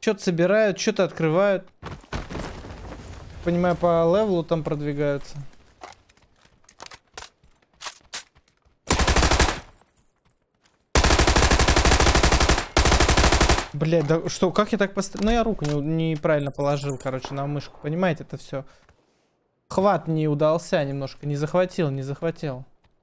Что-то собирают, что-то открывают. Понимаю, по левелу там продвигаются. Блять, да что, как я так поставил? Ну я руку неправильно положил, короче, на мышку. Понимаете, это все. Хват не удался немножко, не захватил, не захватил.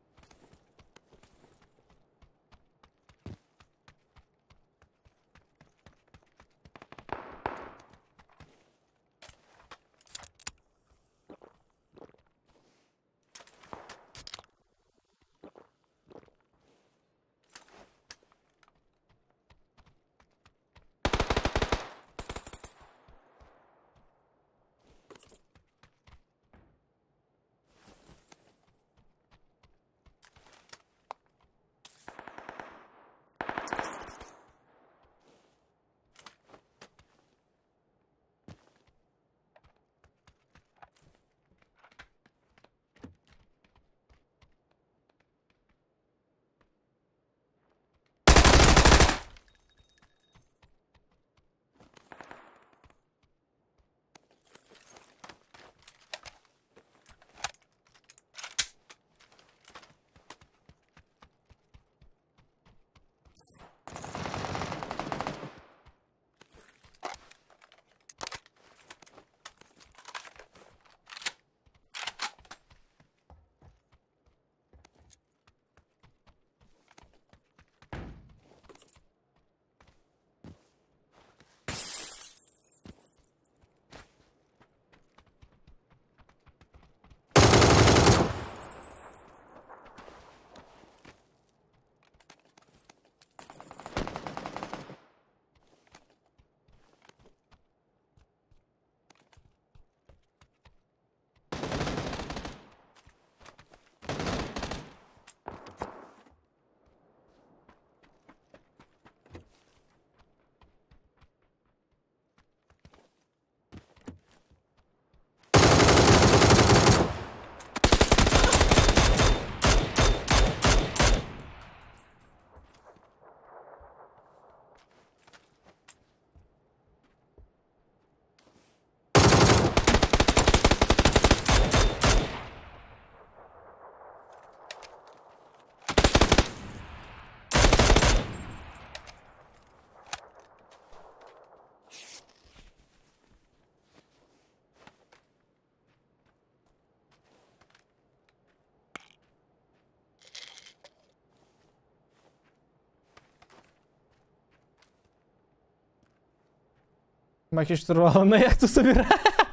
Маки штурвала на яхту собираю.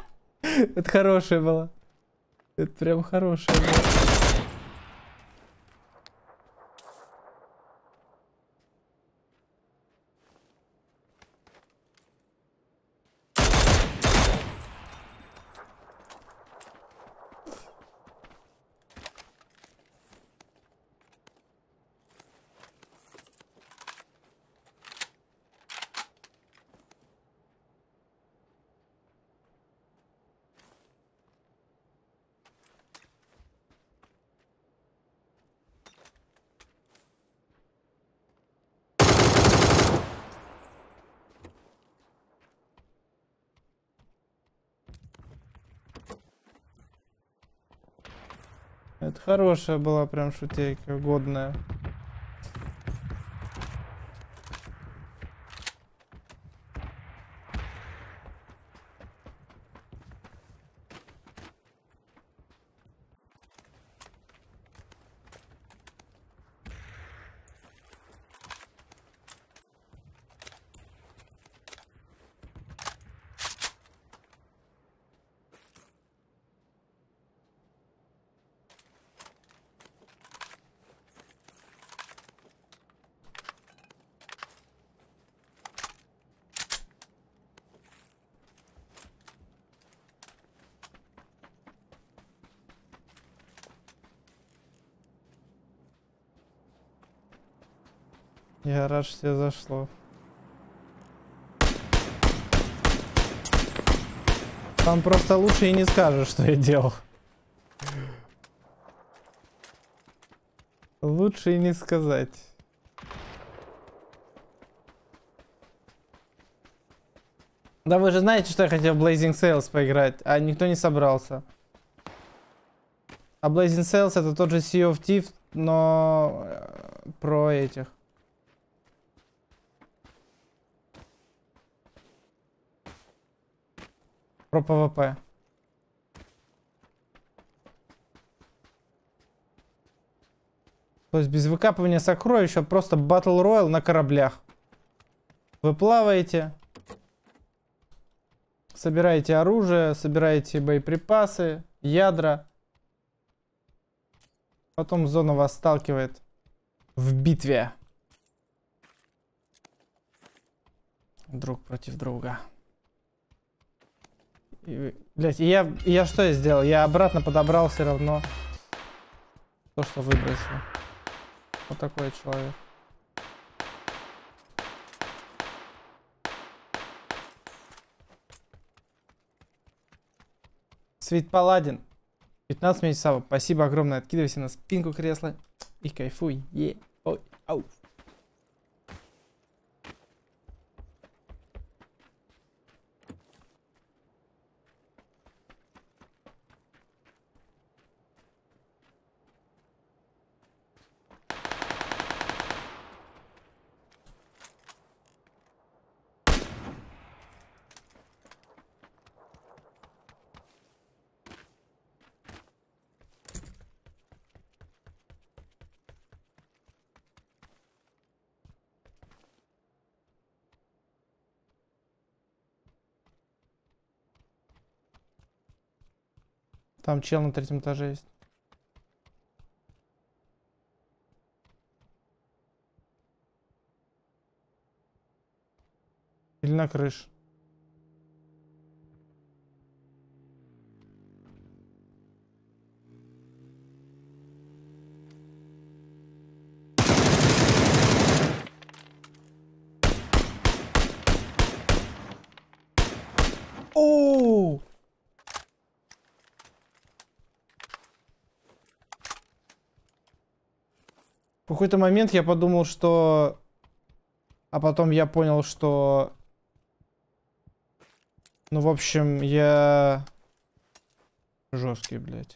Это хорошее было. Это прям хорошее было. Это хорошая была прям шутейка, годная. Я рад, что тебе зашло. Там просто лучше и не скажешь, что я делал. Лучше и не сказать. Да вы же знаете, что я хотел в Blazing Sails поиграть, а никто не собрался. А Blazing Sails это тот же Sea of Thieves, но про этих. Про PvP. То есть без выкапывания сокровищ, а просто Battle Royale на кораблях. Вы плаваете, собираете оружие, собираете боеприпасы, ядра. Потом зона вас сталкивает в битве. Друг против друга. Блять, и я что я сделал? Я обратно подобрал все равно то, что выбросил. Вот такой человек. Свит Паладин. 15 месяцев. Спасибо огромное. Откидывайся на спинку кресла и кайфуй. Ой, ау. Там чел на 3-м этаже есть. Или на крыше. О! В какой-то момент я подумал, что... А потом я понял, что... Ну, в общем, я... Жесткий, блядь.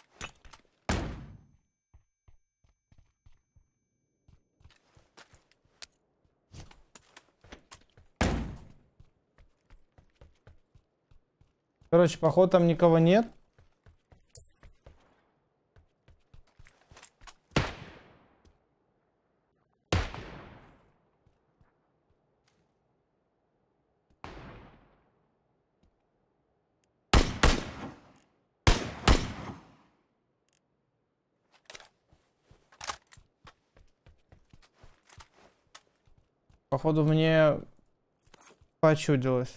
Короче, походу там никого нет. Походу мне почудилось.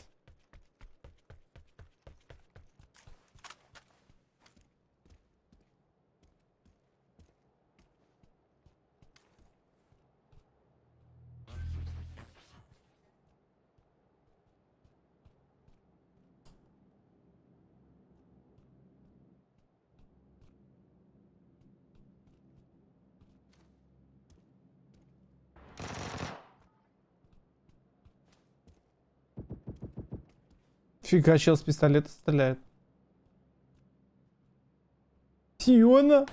Фига, чел с пистолета стреляет. Сиона?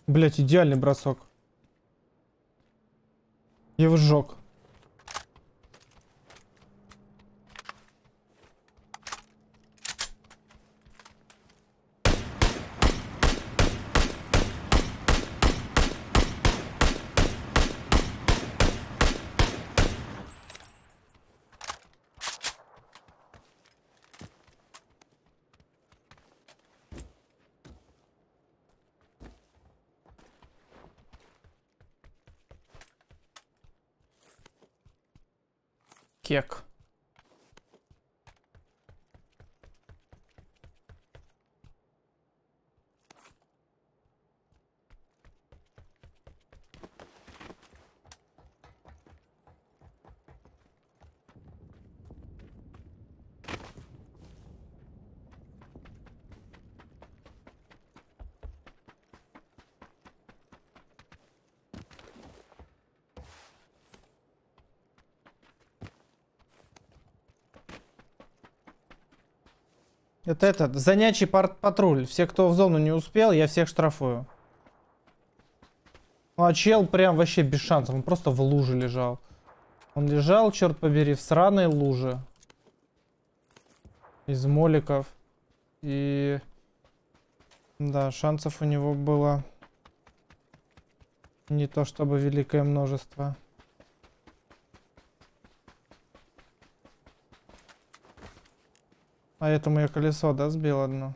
Блять, идеальный бросок. Я его сжег. Кек. Это этот, занячий патруль. Все, кто в зону не успел, я всех штрафую. Ну, а чел прям вообще без шансов. Он просто в луже лежал. Он лежал, черт побери, в сраной луже. Из моликов. И... Да, шансов у него было не то чтобы великое множество. А это мое колесо, да, сбил одно?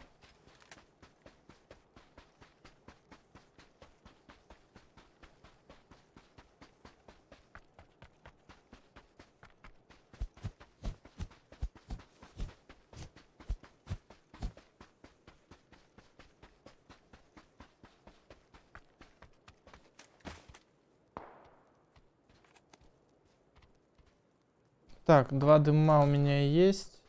Так, 2 дыма у меня есть.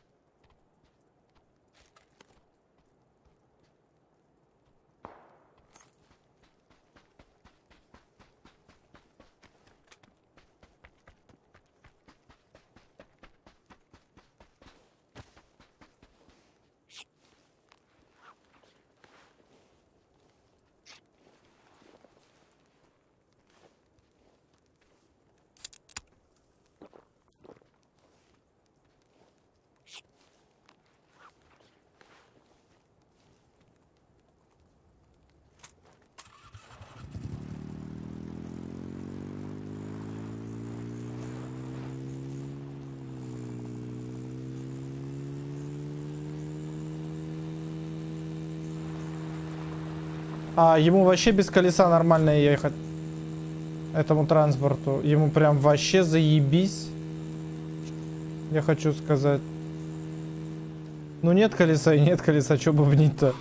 А ему вообще без колеса нормально ехать. Этому транспорту. Ему прям вообще заебись. Я хочу сказать. Ну нет колеса и нет колеса, что бубнить-то?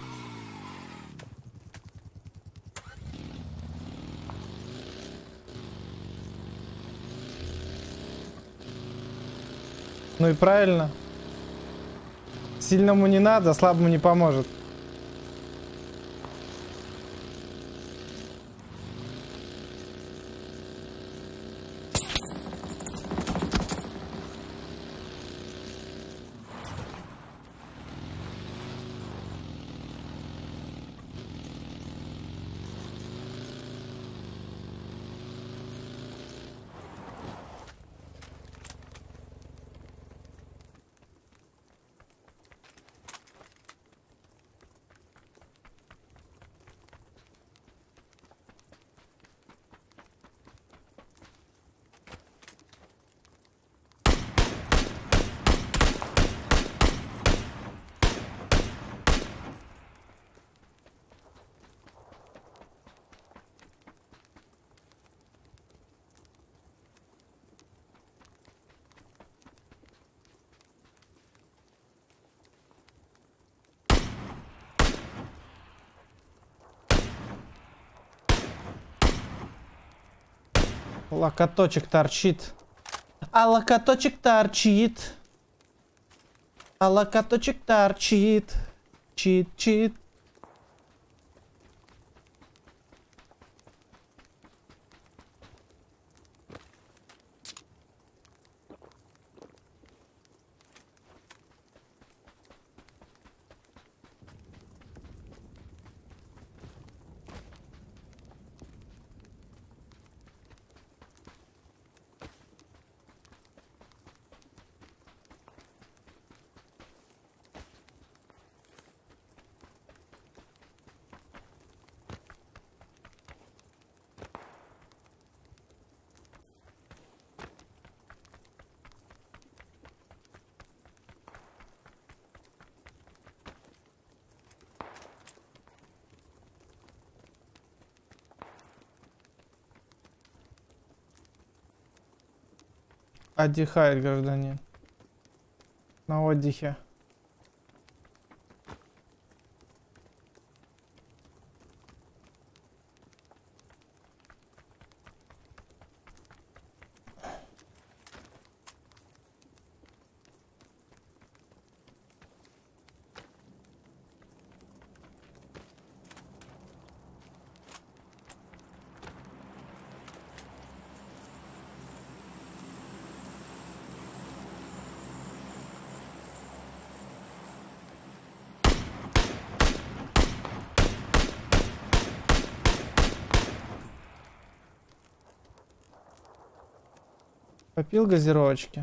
Ну и правильно. Сильному не надо, слабому не поможет. Локоточек торчит. А локоточек торчит. А локоточек торчит. Чит-чит. Отдыхает гражданин. На отдыхе. Попил газировочки.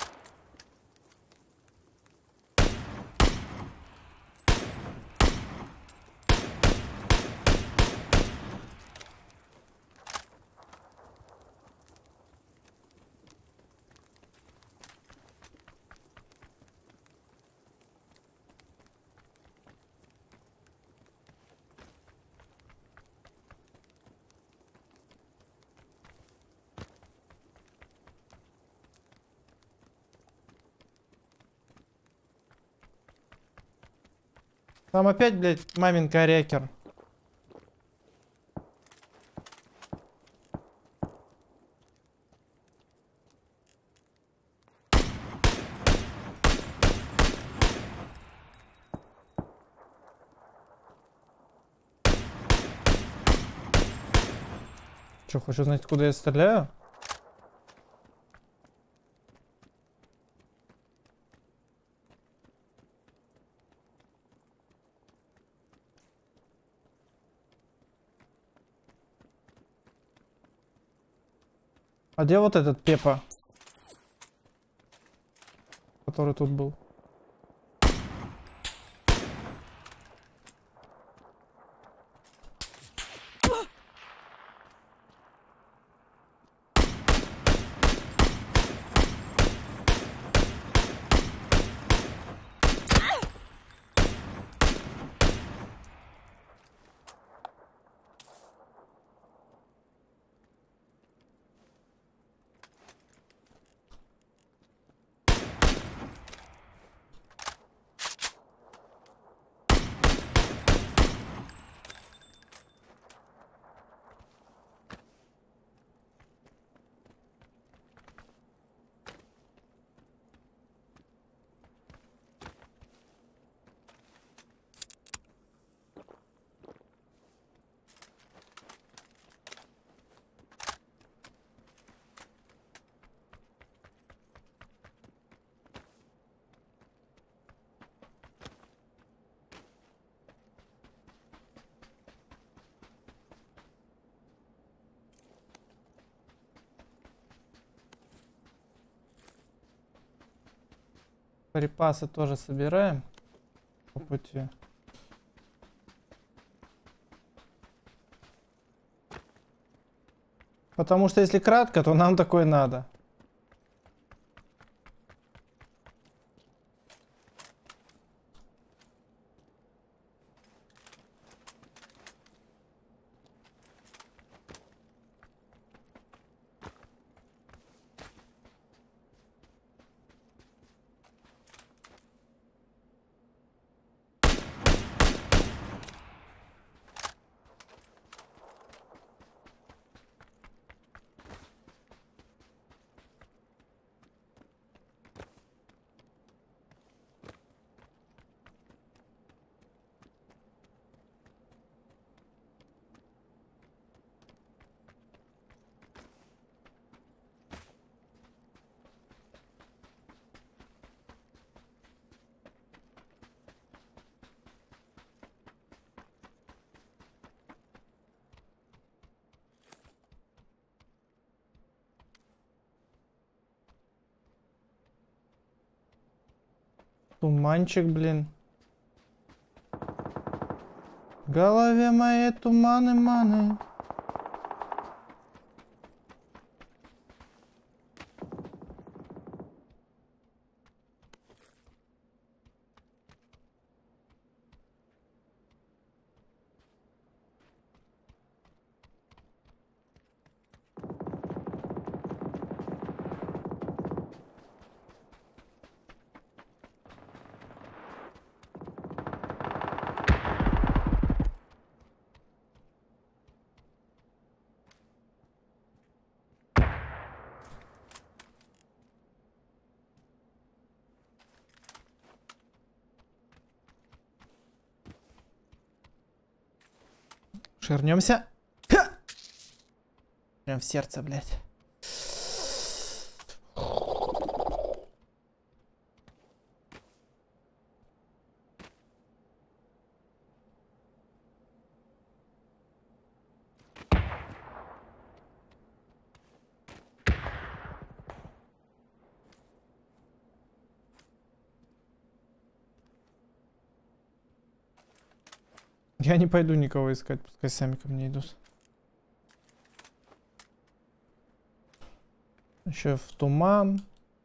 Там опять, блядь, маменька рекер. Че, хочешь знать, куда я стреляю? А где вот этот Пепа? Который тут был. Припасы тоже собираем по пути. Потому что если кратко, то нам такое надо. Туманчик, блин. В голове моей туманы. Ширнемся. Ха! Прям в сердце, блядь. Я не пойду никого искать, пускай сами ко мне идут. Еще в туман.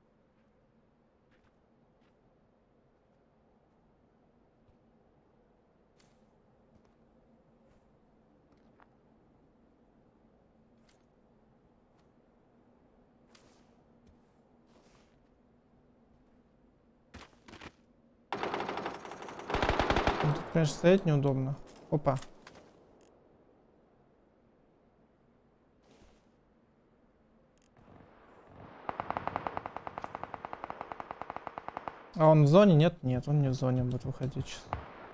Тут, конечно, стоять неудобно. Опа. А он в зоне? Нет, нет, он не в зоне будет выходить сейчас.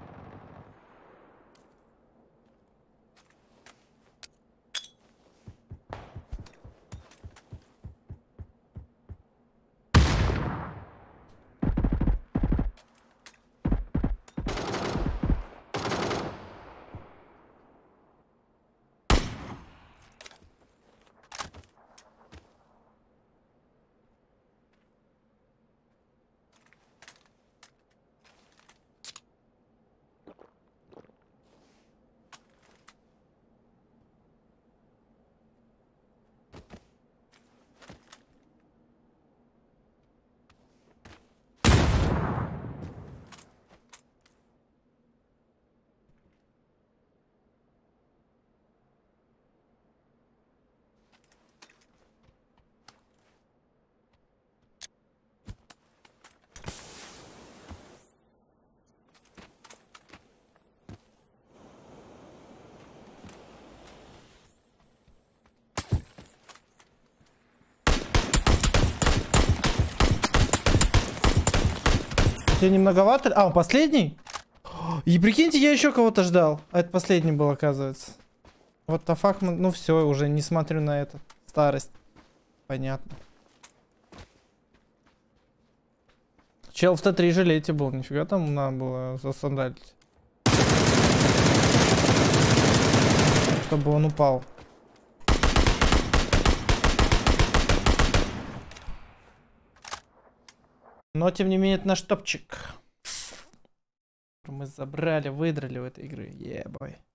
Тебе не многовато? А, он последний? И прикиньте, я еще кого-то ждал. А это последний был, оказывается. Вот Тафахман, ну все, уже не смотрю на это. Старость. Понятно. Чел в Т3 жилете был, нифига там надо было засандалить. Чтобы он упал. Но, тем не менее, это наш топчик. Мы забрали, выдрали в этой игры. Ебой.